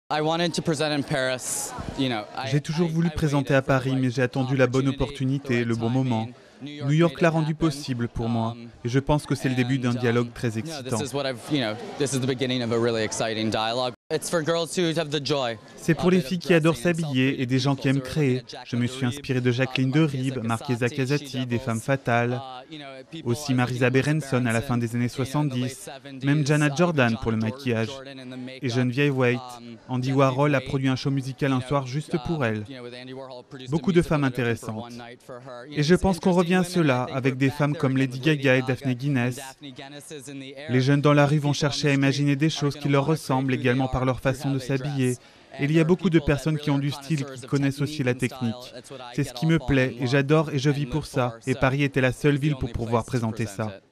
J'ai toujours voulu présenter à Paris, mais j'ai attendu la bonne opportunité, le bon moment. New York l'a rendu possible pour moi, et je pense que c'est le début d'un dialogue très excitant. C'est pour les filles qui adorent s'habiller et des gens qui aiment créer. Je me suis inspiré de Jacqueline de Ribes, Marchesa Casati, des Femmes Fatales, aussi Marisa Berenson à la fin des années 70, même Janet Jordan pour le maquillage, et Geneviève Waite. Andy Warhol a produit un show musical un soir juste pour elle. Beaucoup de femmes intéressantes. Et je pense qu'on revient à cela avec des femmes comme Lady Gaga et Daphne Guinness. Les jeunes dans la rue vont chercher à imaginer des choses qui leur ressemblent également par leur façon de s'habiller. Et il y a beaucoup de personnes qui ont du style, qui connaissent aussi la technique. C'est ce qui me plaît et j'adore et je vis pour ça. Et Paris était la seule ville pour pouvoir présenter ça.